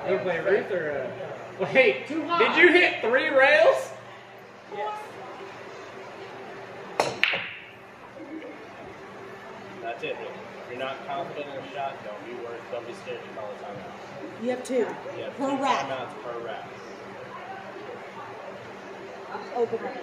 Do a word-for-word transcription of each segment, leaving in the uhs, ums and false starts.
Who play Ruth or uh... Wait, did you hit three rails? Yes. That's it. If you're not confident in a shot, don't be worried. Don't be scared to call a timeout. You have two. You have per two rack. timeouts per rack. Open rack.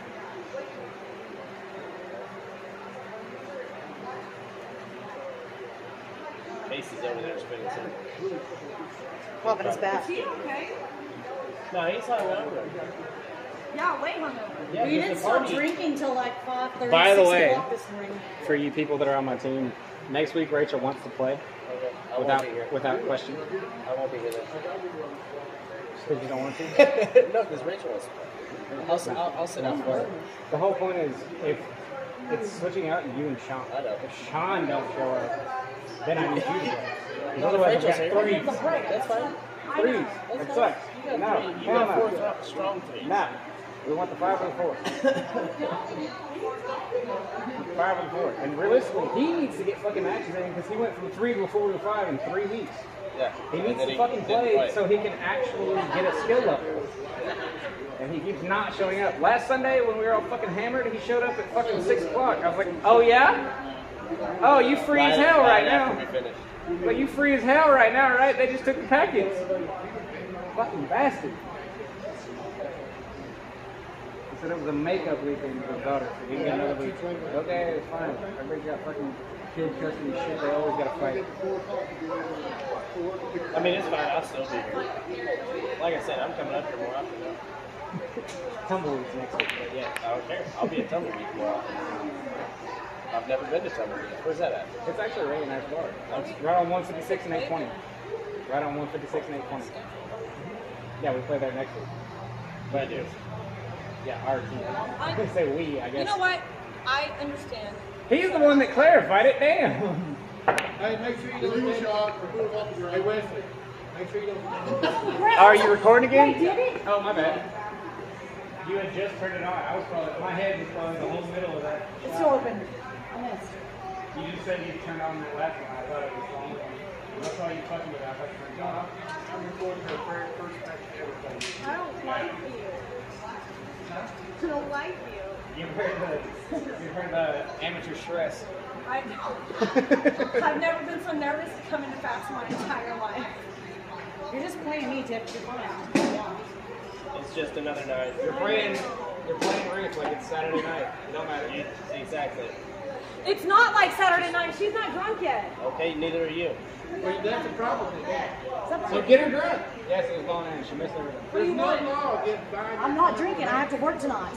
Casey's over there spinning circles. Popping his back. Is he okay? No, he's hungover. Yeah, way hungover. Yeah, we didn't the start party. drinking till like five thirty, By the six way, o'clock this morning. For you people that are on my team, next week Rachel wants to play Okay. I won't without be here. without question. I won't be here then. Because you don't want to. No, because Rachel wants to play. I'll, sit- I'll, I'll sit out for her. The whole point is if it's switching out you and Sean. I know. If Sean don't show up, then I need you to go. No, Otherwise, I've Rachel's got here. threes. That's fine. Threes. It sucks. You got No, three. You hell got four no. th- strong threes. No. We want the five and the four. Five and four. And realistically, he needs to get fucking matches in because he went from three to a four to a five in three weeks. Yeah. He And needs then to he fucking didn't play, so he can actually get a skill level. And he keeps not showing up. Last Sunday when we were all fucking hammered, he showed up at fucking six o'clock. I was like, oh yeah? Oh, you free as hell right now. After we finished. But you free as hell right now, right? They just took the packets. Fucking bastard. He said it was a makeup weekend for his daughter. So he got another week. Okay, it's fine. Everybody's got fucking kid custody shit. They always gotta fight. I mean, it's fine. I'll still be here. Like I said, I'm coming up here more often now. Tumbleweeds next week. But yeah, I don't care. I'll be at Tumbleweed more often. I've never been to Tumbleweed. Where's that at? It's actually a really nice bar. It's right on one fifty-six and eight twenty. Right on one fifty-six and eight twenty. Yeah, we play there next week. But I do. Yeah, our team. I could say we, I guess. You know what? I understand. He's the one that clarified it. Damn. Hey, make sure you don't take off or move off the ground. Hey, Wesley, make sure you don't. Are you recording again? Wait, did it? Oh, my bad. You had just turned it on. I was probably, my head was probably in the whole middle of that. It's still open. I missed. You just said you turned on the last one. I thought it was the only one. That's why you fucking with that. I thought you turned it on. I'm recording the very first match ever played. I don't like you. I don't like you. You heard the, you heard the amateur stress. I I've never been so nervous to come into fast in my entire life. You're just playing me, Tip. You're fine. It's just another night. You're playing, you're playing Rich like it's Saturday night. It don't matter. You, exactly. It's not like Saturday night. She's not drunk yet. Okay, neither are you. Well, that's the problem. So get her drunk. Yes, it was going in. She missed everything. What do you There's no want? law against buying. I'm not drinking. I have to work tonight.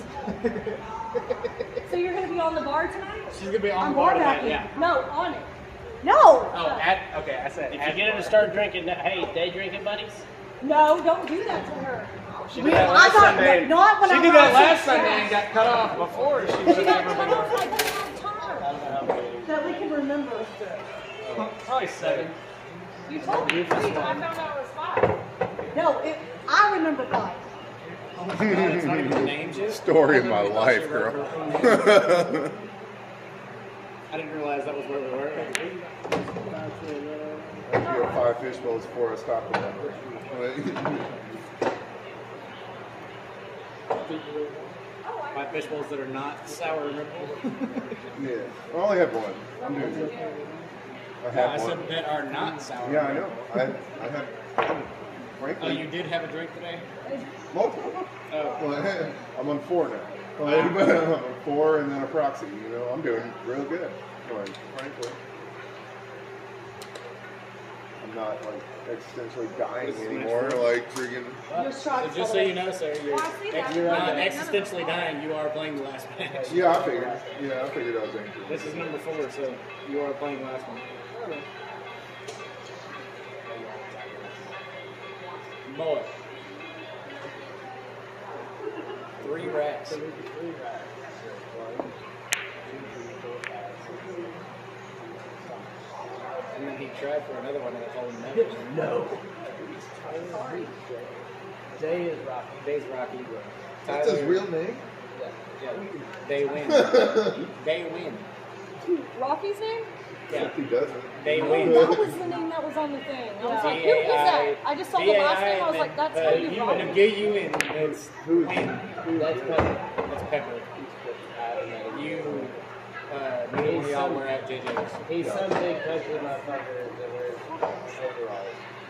So you're going to be on the bar tonight? She's gonna be on I'm the bar bar tonight. backing. Yeah. No, on it. No. Oh, at okay. I said. If at you get her to bar. start drinking, hey, day drinking buddies. No, don't do that to her. She did Really? that I last thought- Sunday. not when she I did was that last six, Sunday yeah. and got cut off before she would She have got never cut been off on. like that I time. don't know how many. That we can remember. Probably seven. You told me three, but I found out it was five. No, it, I remember five. It's not even the names yet. Story of my I thought life, she girl. wrote her own name. I didn't realize that was where we were. You have five fish bowls before I stop with that. My fish bowls that are not sour and ripple. Yeah, I only have one. I'm doing good. I Yeah, I have one. said that are not sour. Yeah, I know. I, I have, frankly, Oh, you did have a drink today? multiple. Oh. Well, I'm on four now. I'm on four and then a proxy. You know, I'm doing real good. Like, frankly, I'm not like existentially dying anymore. Like freaking. So just so you know, sir, you're, Oh, I see that. you're not None of them. existentially dying. You are playing the last match. Yeah, I figured. Yeah, I figured I was in. This is number four, so you are playing the last one. Boy. Three racks. And then he tried for another one and I told him never. No. Day is rocky. Day's Rocky. That's his Tyler- real name. Yeah. They win. They win. Rocky's name? Except he doesn't. They Oh, win. that was the name that was on the thing. I was like, who is that? I just saw the last name. I was like, that's gotta be you wrong. and get you in. It's Who's win. who? That's Pepper. That's Pepper. I don't know. You, uh, me and y'all were at J J's. He's some big country motherfucker that wears overalls.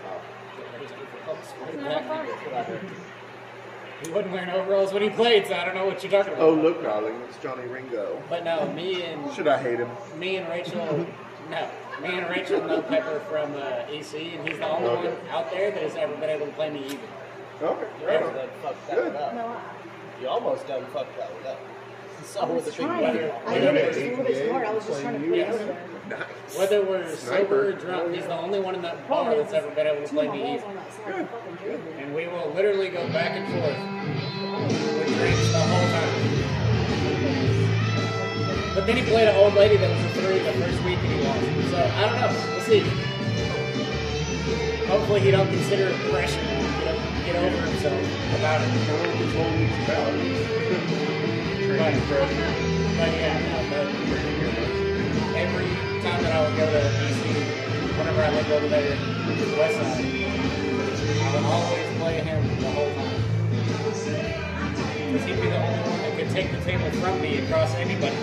He wasn't wearing overalls when he played, so I don't know what you're talking about. Oh, look, darling, it's Johnny Ringo. But no, me and Should I hate him? me and Rachel, no, me and Rachel know Pepper from uh, E C, and he's the only Okay. one out there that has ever been able to play me even. Okay, You right almost on. done fucked that Good. one up. No, I, You almost done fucked that one up. So I was the big trying. weather. I did it just a little bit smart. I was just trying to put it over there. Nice. Whether we're Sniper. sober or drunk, he's the only one in that bar Problem is, that's ever been able to two play of my me balls even. on that side. Fucking jersey. And we will literally go back and forth with drinks the whole time. But then he played an old lady that was a three the first week and he lost. So I don't know. We'll see. Hopefully he don't consider it pressure. Get, get over himself about it. But, but yeah, no, but every time that I would go to D C, whenever I lived over there in the West Side, I would always play him the whole time. Because he'd be the only one that could take the table from me across anybody.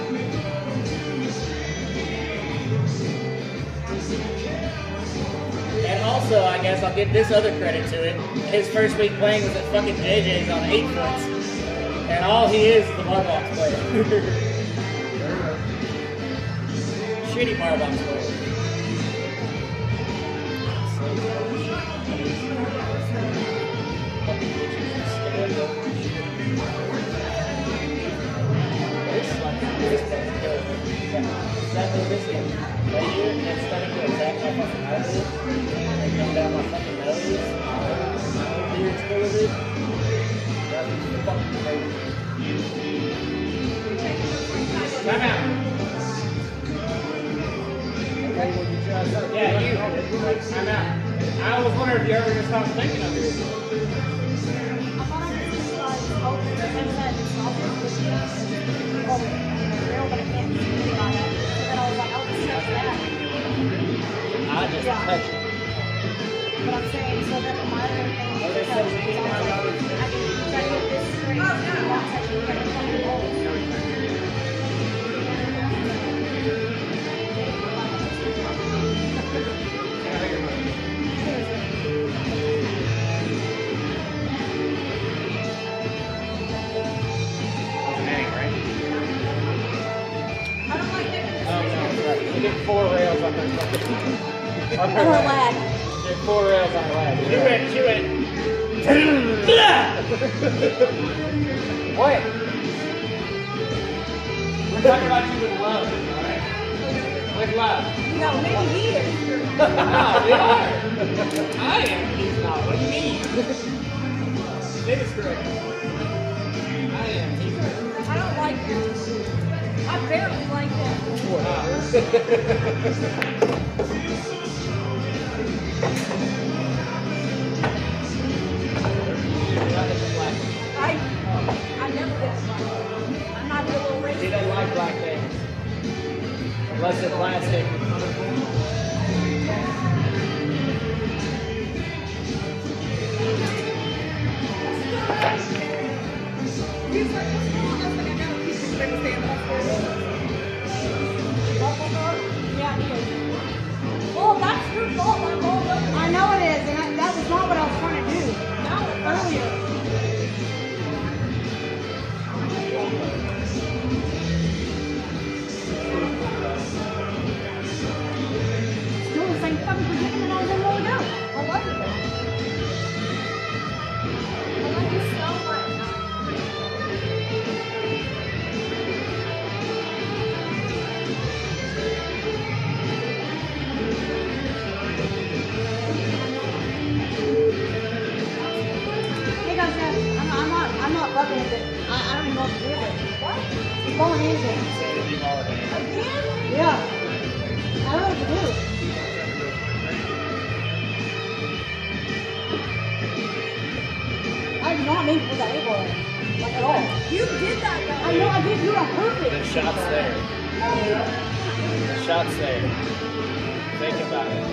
And also, I guess I'll give this other credit to it. His first week playing was at fucking J J's on eight foots. And all he is is the bar box player. Shitty bar box player. Fucking bitches and stand up and shit. This fucking good. Exactly this year. Right here, it's starting to attack my fucking eyelid. And come down my fucking nose. My beard's full of it. That's fucking crazy. Time out. Yeah, you. Time out. I was wondering if you ever gonna stop thinking of it. I thought I could just like open the headset and stop it with the oh, real, but I can't see anything on it. So then I was like, I'll just touch that. I just Yeah. touch it. But I'm saying, so that my other thing is Okay, because seventeen I was like, I can try to get this straight, not touching the fucking holes. You get four rails on her fucking. On On her lag. Get four rails on her leg. Chew it, chew it. What? We're talking about you with love, alright? With love. No, maybe he is. No, we are. I am. He's not. What do you mean? It is correct. I am. He's correct. I don't like him. I barely like him. I, I never did like him. I'm not a little He racist. doesn't like black things. Unless it's plastic. He's like, what's wrong? I was like, I know. He's just going to stand up for it. Yeah, he is. Well, that's your fault. I rolled up. I know it is, and I, that was not what I was trying to do Now it hurts. earlier. Still the same fucking predicament I was in a while ago. I love you. I love you so much. Hey guys, guys, I'm, I'm not, I'm not fucking with it. I, I don't even know what to do with it. What? It's falling in again. Again? Yeah. I don't know what to do. I did not mean to put that elbow in. Like at all. You did that, I though. know I did do it on purpose. The shot's there. It The shot's there. Think about it.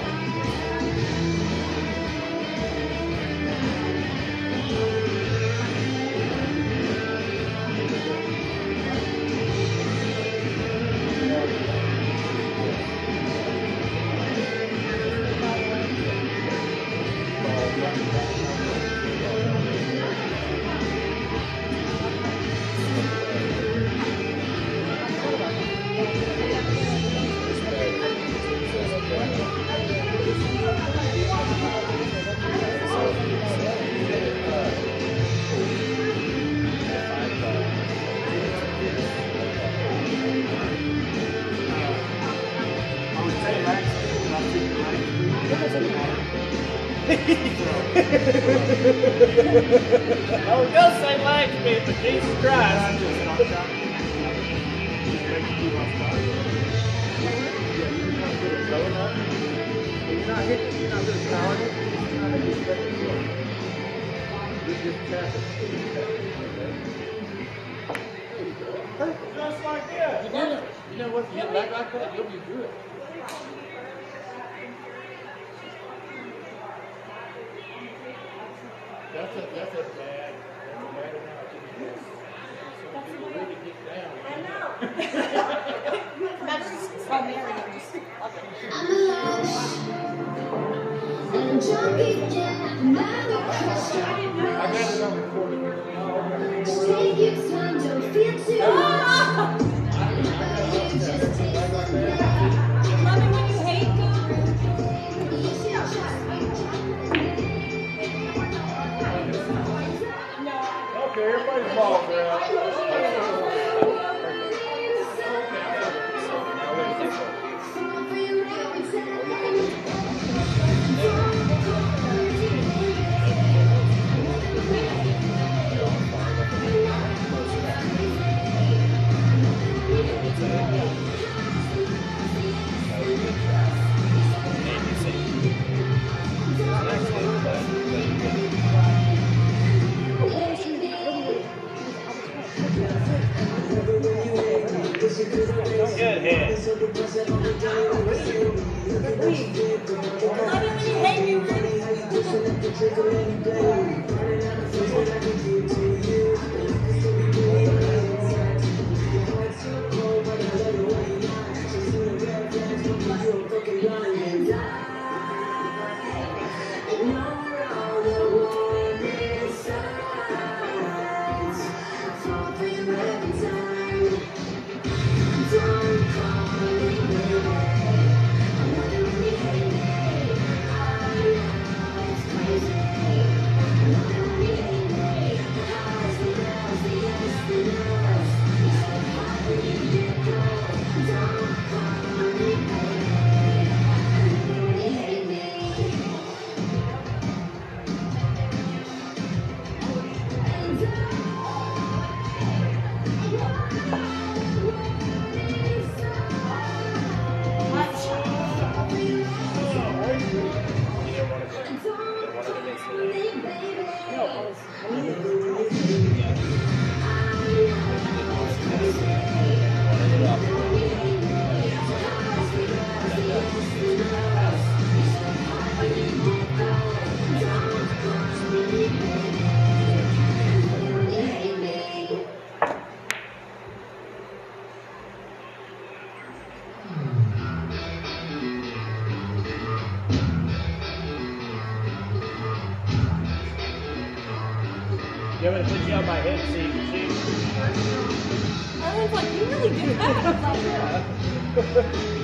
I was gonna say lag speed, but Jesus Christ. You're not hitting, you're not really pounding it. You're not really stepping it in. You're just tapping. Just like that. You did it. You know what? If you hit back like that, you'll be good. That's a, that's a bad, that's a bad analogy. Some people really get down. I know. That's so Mary. I got it on recording. Take your time, don't feel too hard. Love it when you hate Okay, everybody's balls are out. Good hit. You want me to put you on my hip so you can see? I was like, you really did that. I was like, yeah.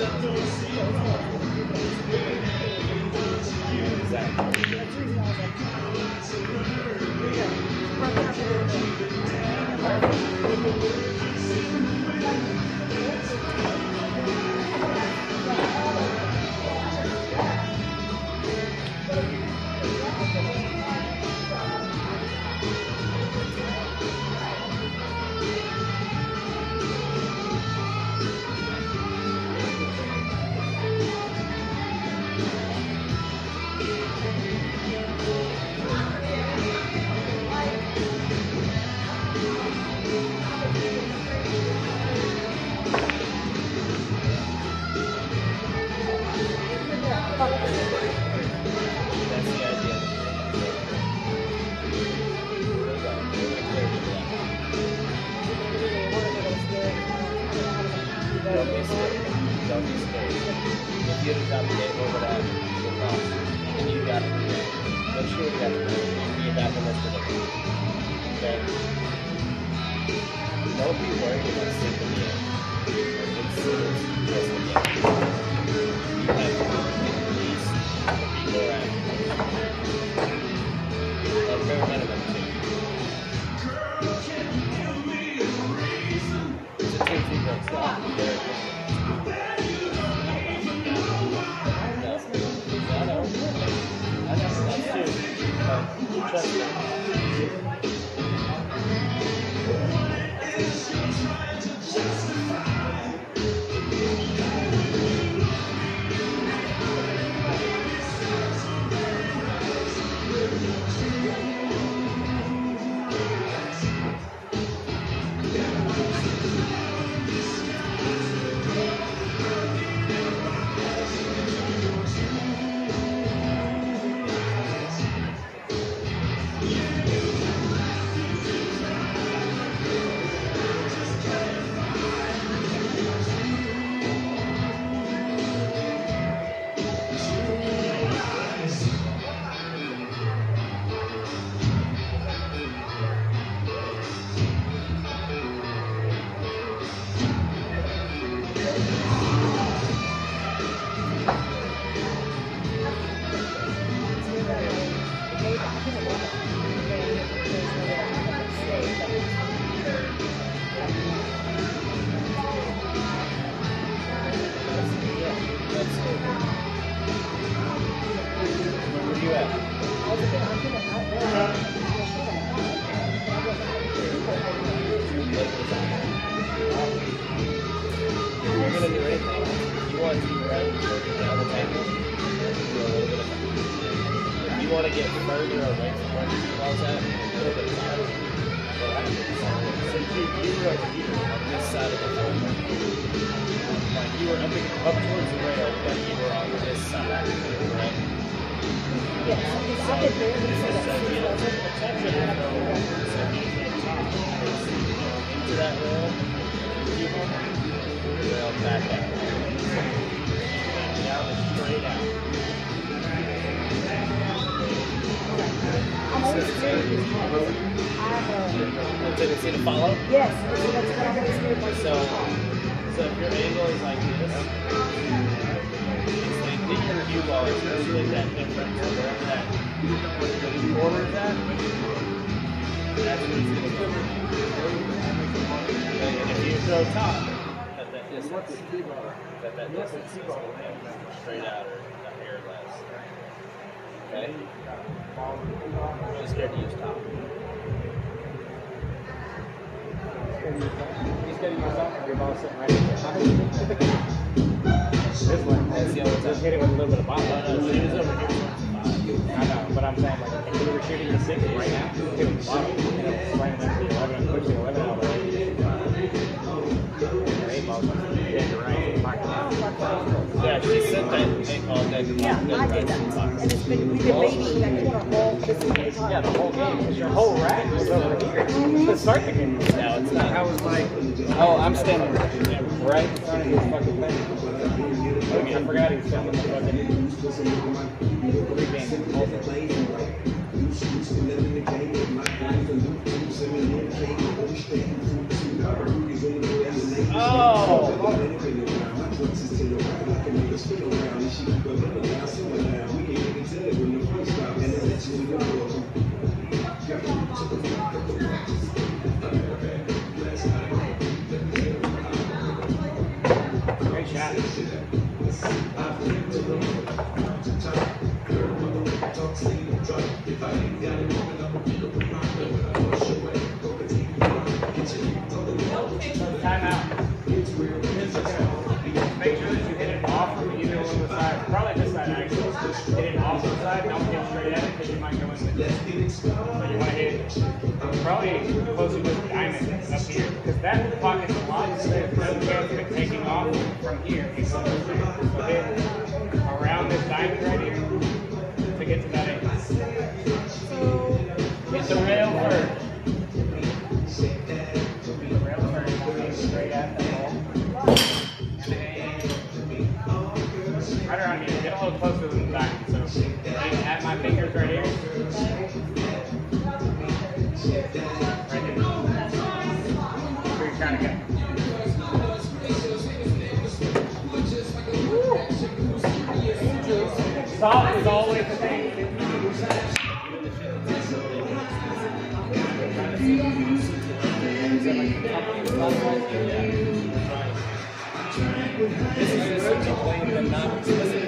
Don't be scared. Don't be scared. If you have the game over that, you're lost. And you got it. Make sure you got it. You got the list of it. Okay? Don't be worried about sinking in. It's it's just a game. You have at least three more actions. At bare minimum, two. It's a two-two break stop. There. I know. I know. That's true. But trust me. Straight out or a hair less. Okay? I'm just scared to use top. He's getting myself. Your ball sitting right there. This one. That's the other Just hit it with a little bit of ball. No, no, shoot is over here. I know, but I'm saying, like, if we were shooting the six right now, hit it with the bottom, and it'll slam it into the eleven and push the eleven out of the way. The eight ball's dead to right. Mark it down. Yeah, she said that they called that. Yeah, I did that. And it's been, we've been baiting that corner all this entire time. Yeah, the whole game. Because your whole rack was over here. To start the game. No, it's not. I was like, oh, I'm standing right in front of his fucking thing. I forgot he was filming the fucking Oh! Time out. Make sure that you hit it off from either one of the sides. Probably this side actually. Hit it off the side, don't get straight at it because you might go in with it. So you want to hit it probably closer to the diamond up here because that pocket's a lot safer. No chance of it taking off from here. So hit around this diamond right here to get to that edge. Hit the rail first. Straight at that ball. Right around here. Get a little closer than the diamond. So at my fingers right here. Right here. Where you're trying to go. Soft is always the thing. This is just such a plain and not explicit.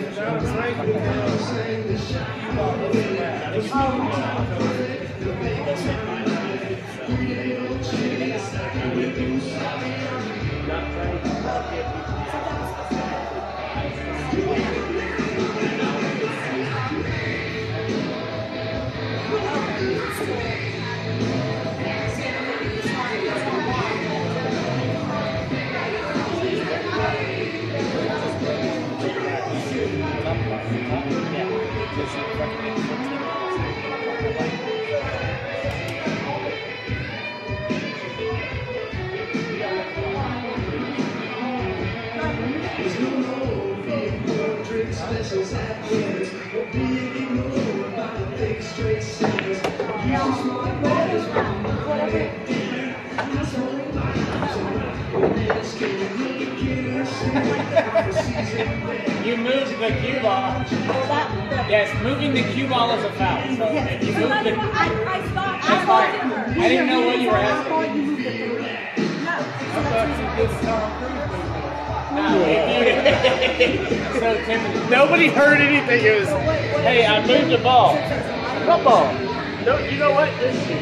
You moved the cue ball. Yes, moving the cue ball is a foul. So if you move the, I, I thought, I that's thought fine. you I didn't know what you were I asking. thought you moved it. No. No, if you- so Timothy, nobody heard anything. It was, hey, I moved the ball. What ball? No, you know what? This shit.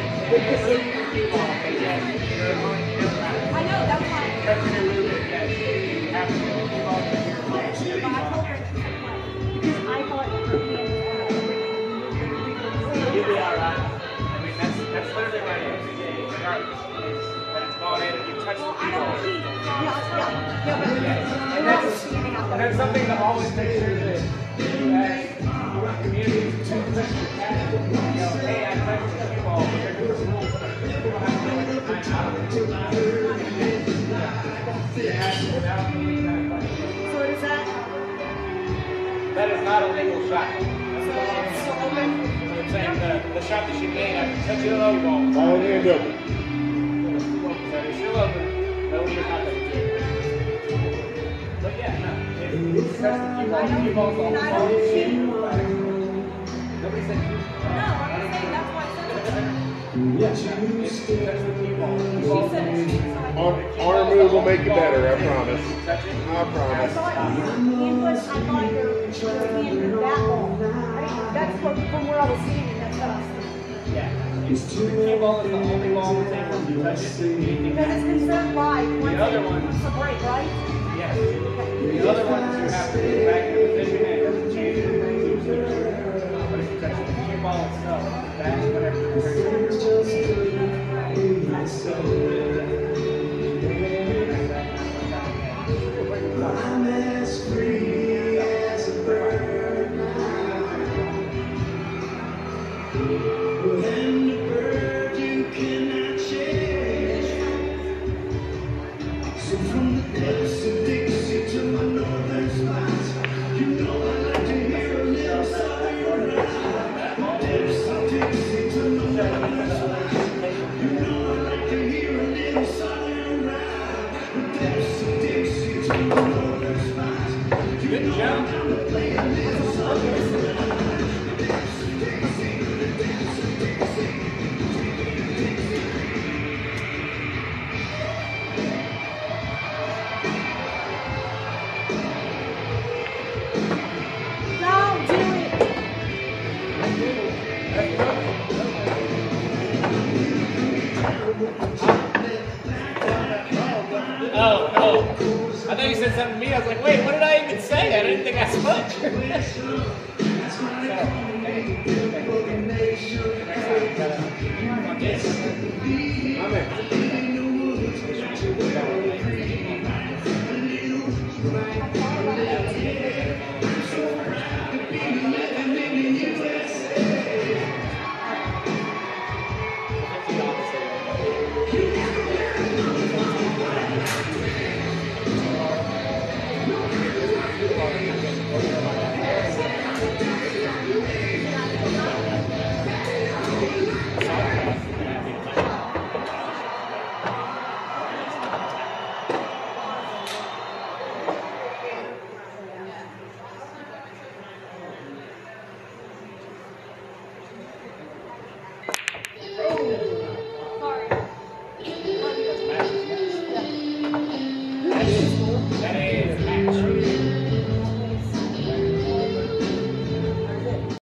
I know, that's why. That's when you move it. Yes. You have to move the ball to your But I told her to play. Because I thought her hand You'll be alright. I mean, that's that's literally right here. Regardless. But it's gone in. If you touch the Well, I cue don't ball. cheat. Yeah, yeah. Yeah, but And that's, and that's something to always make sure that you ask your community to touch the pass. You know, hey, I touched the cue ball, but there's rules. People don't have to go like a timeout. You ask without any kind of like, So is that? that is not a legal shot. So it's still open? I'm saying the, the shot that she made after touching the low ball. All hand up. So it's still open. No, you're not going to do it. But yeah, no. If you touch the cue ball, the cue ball's on the I ball. don't cheat. Nobody said you. No, I'm just saying that's why I said it. Yeah, no. If you touch the cue ball, the cue She ball's said on it. the She said it. Arm, arm move will make you better, I promise. touch it. I I promise. thought your hand was, I thought your, your hand was that long. I mean, that's what, from where I was standing, that's what I was saying. Yeah. The cue ball is the only ball on the table. If you touch it, anything Because it's considered right. The other one. It's a break, right? yes. The other ones you have to move back in position and it doesn't change anything. But if you touch the cue ball itself, that's whatever you're I'm as free as a bird now. And a bird you cannot chase. So from the depths of Dixie to my northern spots, you know I like to hear a little southern rhyme. The depths of Dixie to my northern spots, you know I like to hear a little southern rhyme. The depths of Dixie to my northern spots, you Good know I job. like to play a little southern rhyme. I thought you said something to me. I was like, wait, what did I even say? I didn't think I spoke.